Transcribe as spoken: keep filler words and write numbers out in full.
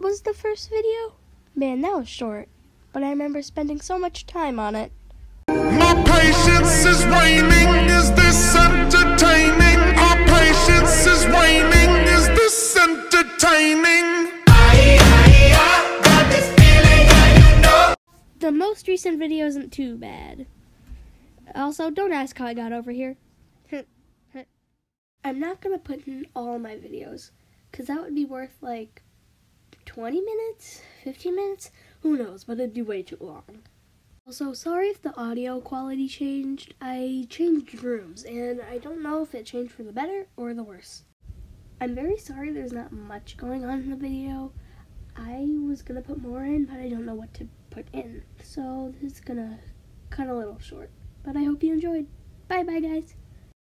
was the first video? Man, that was short, but I remember spending so much time on it. My patience is waning, is this entertaining? Our patience is waning, is this entertaining? I, I, I got this feeling, I know. The most recent video isn't too bad. Also, don't ask how I got over here. I'm not gonna put in all my videos, because that would be worth like twenty minutes, fifteen minutes, who knows, but it'd be way too long. Also, sorry if the audio quality changed. I changed rooms, and I don't know if it changed for the better or the worse. I'm very sorry there's not much going on in the video. I was gonna put more in, but I don't know what to put in. So this is gonna cut a little short, but I hope you enjoyed. Bye bye, guys.